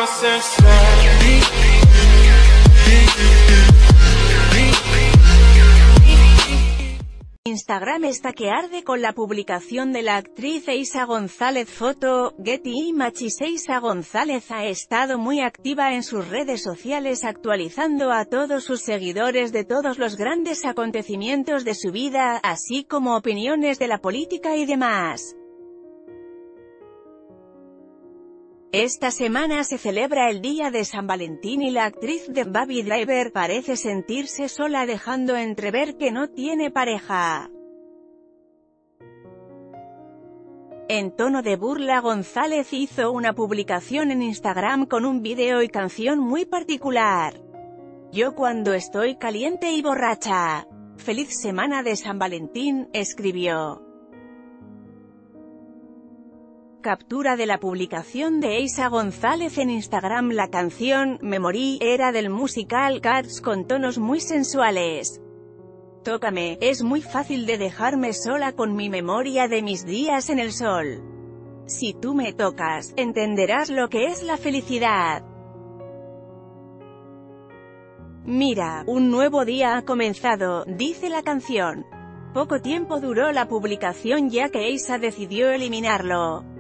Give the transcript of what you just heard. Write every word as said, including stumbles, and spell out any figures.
Instagram está que arde con la publicación de la actriz Eiza González. Foto, Getty Images. Eiza González ha estado muy activa en sus redes sociales actualizando a todos sus seguidores de todos los grandes acontecimientos de su vida, así como opiniones de la política y demás. Esta semana se celebra el Día de San Valentín y la actriz de Baby Driver parece sentirse sola, dejando entrever que no tiene pareja. En tono de burla, González hizo una publicación en Instagram con un vídeo y canción muy particular. Yo cuando estoy caliente y borracha. Feliz semana de San Valentín, escribió. Captura de la publicación de Eiza González en Instagram. La canción, Me morí, era del musical Cats con tonos muy sensuales. Tócame, es muy fácil de dejarme sola con mi memoria de mis días en el sol. Si tú me tocas, entenderás lo que es la felicidad. Mira, un nuevo día ha comenzado, dice la canción. Poco tiempo duró la publicación ya que Eiza decidió eliminarlo.